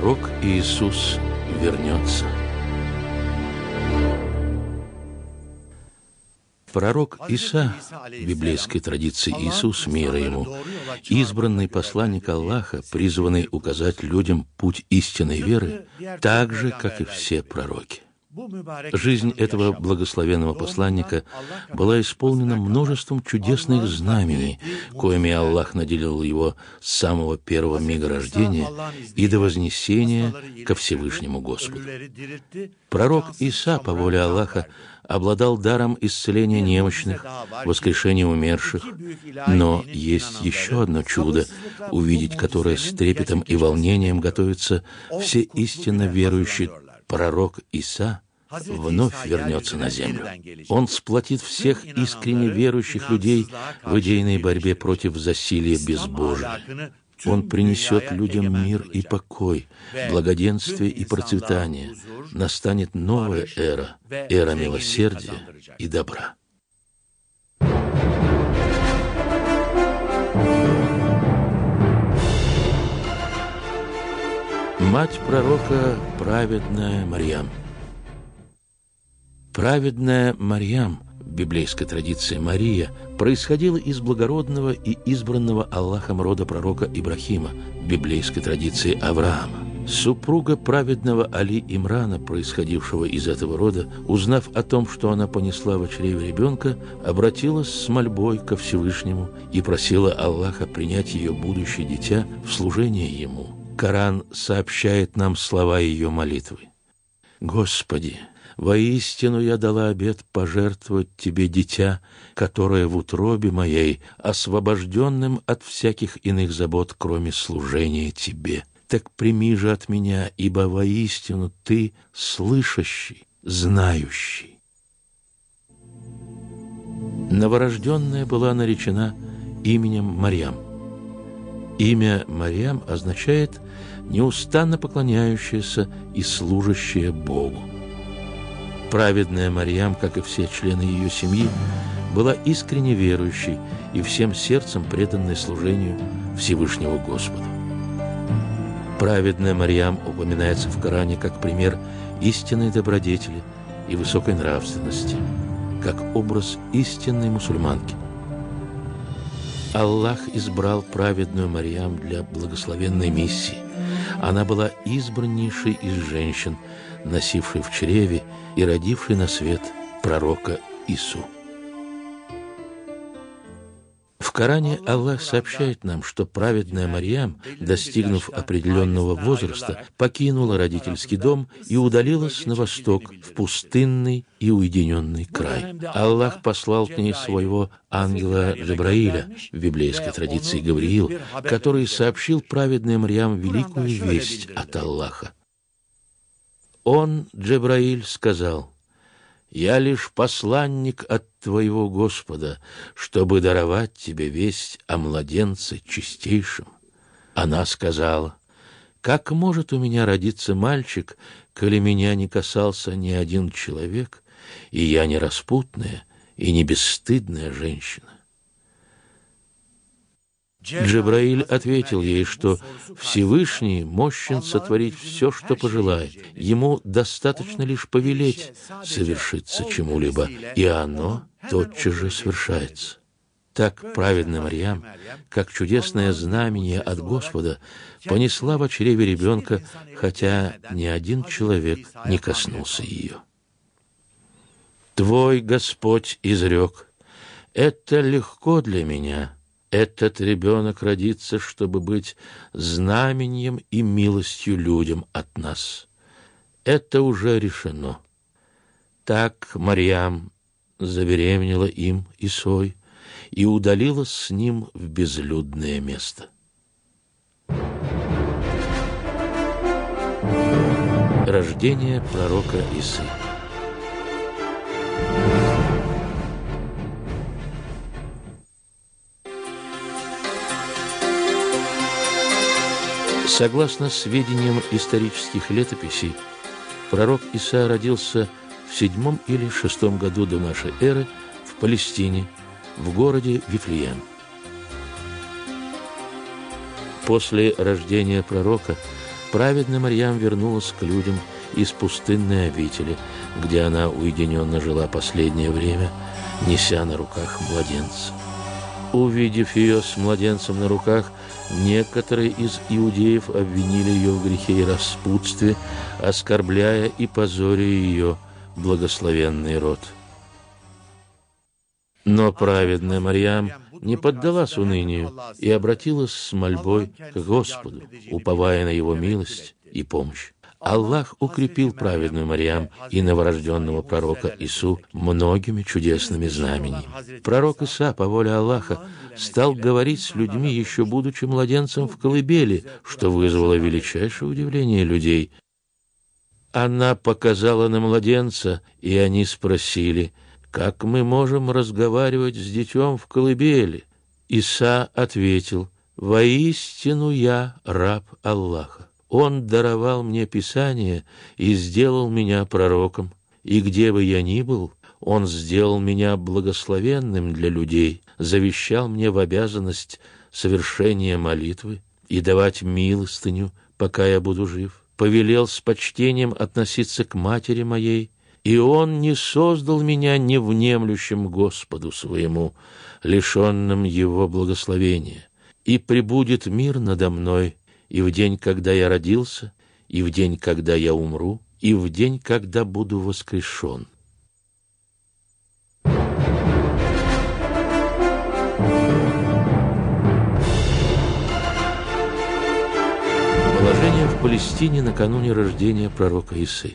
Пророк Иисус вернется. Пророк Иса, в библейской традиции Иисус, мира ему, избранный посланник Аллаха, призванный указать людям путь истинной веры, так же, как и все пророки. Жизнь этого благословенного посланника была исполнена множеством чудесных знамений, коими Аллах наделил его с самого первого мига рождения и до вознесения ко Всевышнему Господу. Пророк Иса, по воле Аллаха, обладал даром исцеления немощных, воскрешения умерших, но есть еще одно чудо, увидеть которое с трепетом и волнением готовятся все истинно верующие. Пророк Иса вновь вернется на землю. Он сплотит всех искренне верующих людей в идейной борьбе против засилья безбожия. Он принесет людям мир и покой, благоденствие и процветание. Настанет новая эра, эра милосердия и добра. Мать пророка – праведная Марьям. Праведная Марьям, в библейской традиции Мария, происходила из благородного и избранного Аллахом рода пророка Ибрахима, в библейской традиции Авраама. Супруга праведного Али Имрана, происходившего из этого рода, узнав о том, что она понесла в чреве ребенка, обратилась с мольбой ко Всевышнему и просила Аллаха принять ее будущее дитя в служение Ему. Коран сообщает нам слова ее молитвы. «Господи, воистину я дала обет пожертвовать Тебе дитя, которое в утробе моей, освобожденным от всяких иных забот, кроме служения Тебе. Так прими же от меня, ибо воистину Ты слышащий, знающий». Новорожденная была наречена именем Марьям. Имя Марьям означает «неустанно поклоняющаяся и служащая Богу». Праведная Марьям, как и все члены ее семьи, была искренне верующей и всем сердцем преданной служению Всевышнего Господа. Праведная Марьям упоминается в Коране как пример истинной добродетели и высокой нравственности, как образ истинной мусульманки. Аллах избрал праведную Марьям для благословенной миссии. Она была избраннейшей из женщин, носившей в чреве и родившей на свет пророка Ису. В Коране Аллах сообщает нам, что праведная Марьям, достигнув определенного возраста, покинула родительский дом и удалилась на восток, в пустынный и уединенный край. Аллах послал к ней своего ангела Джабраиля, в библейской традиции Гавриил, который сообщил праведной Марьям великую весть от Аллаха. Он, Джабраиль, сказал: «Я лишь посланник от твоего Господа, чтобы даровать тебе весть о младенце чистейшем». Она сказала: «Как может у меня родиться мальчик, коли меня не касался ни один человек, и я не распутная и не бесстыдная женщина?» Джабраиль ответил ей, что Всевышний мощен сотворить все, что пожелает. Ему достаточно лишь повелеть совершиться чему-либо, и оно тотчас же свершается. Так праведная Марьям, как чудесное знамение от Господа, понесла в чреве ребенка, хотя ни один человек не коснулся ее. «Твой Господь изрек: это легко для меня. Этот ребенок родится, чтобы быть знаменем и милостью людям от нас. Это уже решено». Так Марьям забеременела им Исой и удалилась с ним в безлюдное место. Рождение пророка Исы. Согласно сведениям исторических летописей, пророк Иса родился в 7 или 6 году до нашей эры в Палестине, в городе Вифлеем. После рождения пророка праведная Марьям вернулась к людям из пустынной обители, где она уединенно жила последнее время, неся на руках младенца. Увидев ее с младенцем на руках, некоторые из иудеев обвинили ее в грехе и распутстве, оскорбляя и позоря ее благословенный род. Но праведная Марьям не поддалась унынию и обратилась с мольбой к Господу, уповая на Его милость и помощь. Аллах укрепил праведную Марьям и новорожденного пророка Ису многими чудесными знамениями. Пророк Иса, по воле Аллаха, стал говорить с людьми, еще будучи младенцем в колыбели, что вызвало величайшее удивление людей. Она показала на младенца, и они спросили: «Как мы можем разговаривать с детем в колыбели?» Иса ответил: «Воистину я раб Аллаха. Он даровал мне Писание и сделал меня пророком, и где бы я ни был, Он сделал меня благословенным для людей, завещал мне в обязанность совершения молитвы и давать милостыню, пока я буду жив, повелел с почтением относиться к матери моей, и Он не создал меня невнемлющим Господу своему, лишенным Его благословения, и пребудет мир надо мной и в день, когда я родился, и в день, когда я умру, и в день, когда буду воскрешен». Положение в Палестине накануне рождения пророка Исы.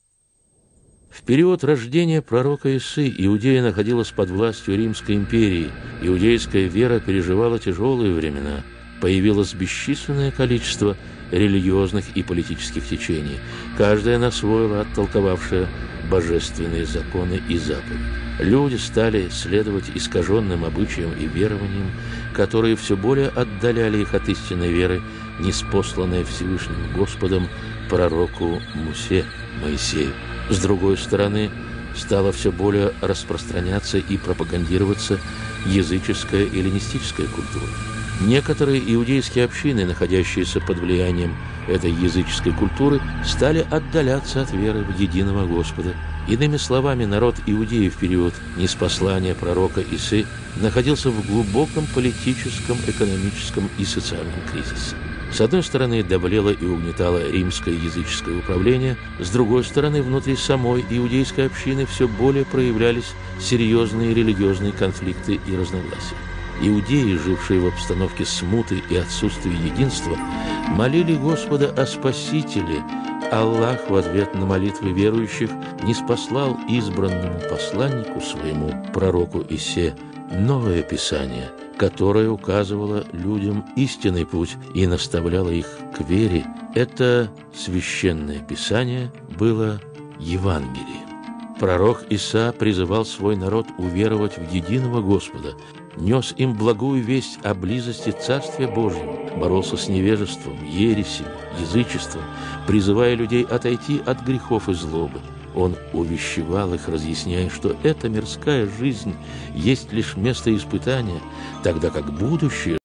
В период рождения пророка Исы Иудея находилась под властью Римской империи. Иудейская вера переживала тяжелые времена. Появилось бесчисленное количество религиозных и политических течений, каждая на свой лад толковавшая божественные законы и заповеди. Люди стали следовать искаженным обычаям и верованиям, которые все более отдаляли их от истинной веры, ниспосланной Всевышним Господом пророку Моисею. С другой стороны, стала все более распространяться и пропагандироваться языческая и эллинистическая культура. Некоторые иудейские общины, находящиеся под влиянием этой языческой культуры, стали отдаляться от веры в единого Господа. Иными словами, народ Иудеи в период ниспослания пророка Исы находился в глубоком политическом, экономическом и социальном кризисе. С одной стороны, давлело и угнетало римское языческое управление, с другой стороны, внутри самой иудейской общины все более проявлялись серьезные религиозные конфликты и разногласия. Иудеи, жившие в обстановке смуты и отсутствия единства, молили Господа о Спасителе. Аллах в ответ на молитвы верующих ниспослал избранному посланнику своему, пророку Исе, новое Писание, которое указывало людям истинный путь и наставляло их к вере. Это священное Писание было Евангелием. Пророк Иса призывал свой народ уверовать в единого Господа, нес им благую весть о близости Царствия Божьего, боролся с невежеством, ересями, язычеством, призывая людей отойти от грехов и злобы. Он увещевал их, разъясняя, что эта мирская жизнь есть лишь место испытания, тогда как будущее